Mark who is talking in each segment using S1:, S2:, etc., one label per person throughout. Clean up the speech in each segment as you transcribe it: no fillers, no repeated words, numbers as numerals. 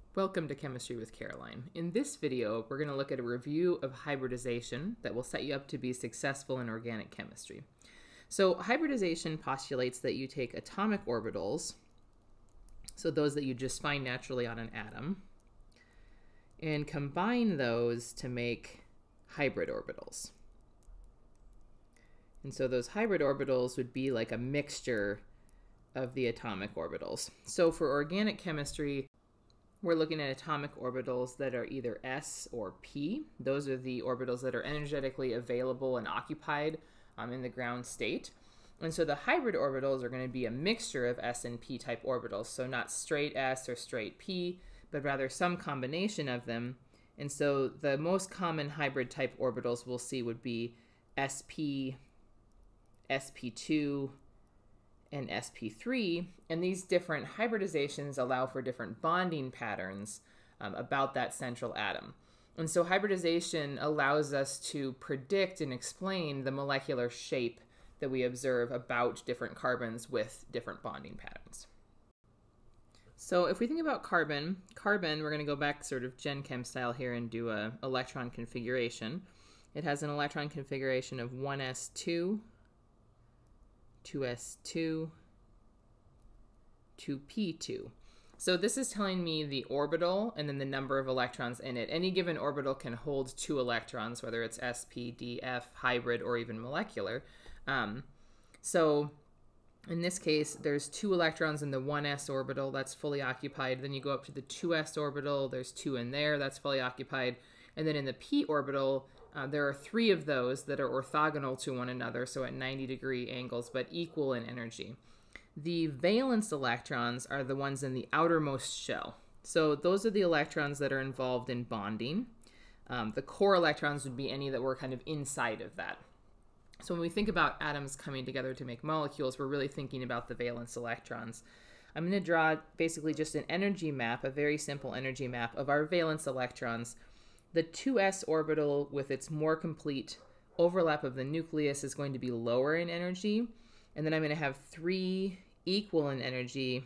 S1: Welcome to Chemistry with Caroline. In this video, we're going to look at a review of hybridization that will set you up to be successful in organic chemistry. So hybridization postulates that you take atomic orbitals, so those that you just find naturally on an atom, and combine those to make hybrid orbitals. And so those hybrid orbitals would be like a mixture of the atomic orbitals. So for organic chemistry, we're looking at atomic orbitals that are either S or P. Those are the orbitals that are energetically available and occupied in the ground state. And so the hybrid orbitals are going to be a mixture of S and P type orbitals. So not straight S or straight P, but rather some combination of them. And so the most common hybrid type orbitals we'll see would be SP, SP2, and SP3, and these different hybridizations allow for different bonding patterns about that central atom. And so hybridization allows us to predict and explain the molecular shape that we observe about different carbons with different bonding patterns. So if we think about carbon, we're going to go back sort of Gen Chem style here and do an electron configuration. It has an electron configuration of 1s2, 2s2, 2p2. So this is telling me the orbital and then the number of electrons in it. Any given orbital can hold 2 electrons, whether it's sp, df, hybrid, or even molecular. So in this case, there's 2 electrons in the 1s orbital, that's fully occupied. Then you go up to the 2s orbital, there's 2 in there, that's fully occupied. And then in the p orbital, there are 3 of those that are orthogonal to one another, so at 90-degree angles, but equal in energy. The valence electrons are the ones in the outermost shell. So those are the electrons that are involved in bonding. The core electrons would be any that were kind of inside of that. So when we think about atoms coming together to make molecules, we're really thinking about the valence electrons. I'm going to draw basically just an energy map, a very simple energy map of our valence electrons. The 2s orbital with its more complete overlap of the nucleus is going to be lower in energy. And then I'm going to have 3 equal in energy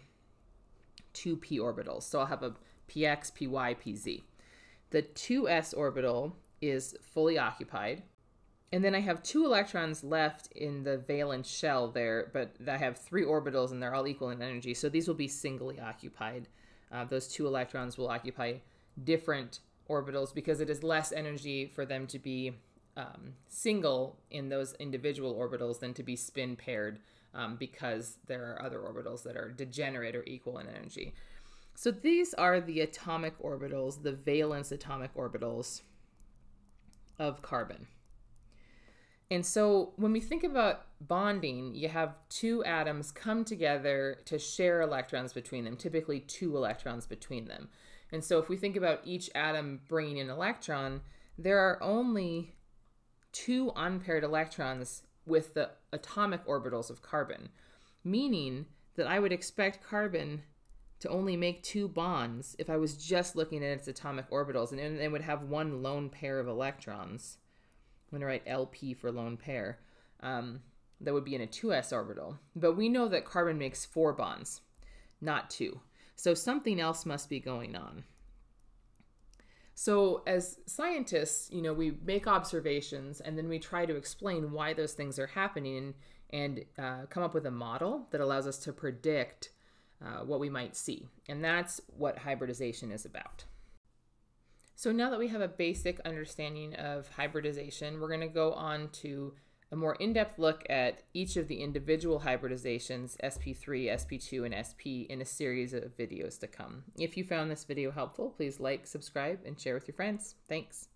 S1: 2p orbitals. So I'll have a px, py, pz. The 2s orbital is fully occupied. And then I have 2 electrons left in the valence shell there, but I have 3 orbitals and they're all equal in energy. So these will be singly occupied. Those 2 electrons will occupy different orbitals because it is less energy for them to be single in those individual orbitals than to be spin paired because there are other orbitals that are degenerate or equal in energy. So these are the atomic orbitals, the valence atomic orbitals of carbon. And so when we think about bonding, you have 2 atoms come together to share electrons between them, typically 2 electrons between them. And so if we think about each atom bringing an electron, there are only 2 unpaired electrons with the atomic orbitals of carbon, meaning that I would expect carbon to only make 2 bonds if I was just looking at its atomic orbitals, and it would have 1 lone pair of electrons. I'm going to write LP for lone pair. That would be in a 2s orbital. But we know that carbon makes 4 bonds, not 2. So something else must be going on. So as scientists, we make observations and then we try to explain why those things are happening and come up with a model that allows us to predict what we might see. And that's what hybridization is about. So now that we have a basic understanding of hybridization, we're going to go on to a more in-depth look at each of the individual hybridizations, SP3, SP2, and SP, in a series of videos to come. If you found this video helpful, please like, subscribe, and share with your friends. Thanks.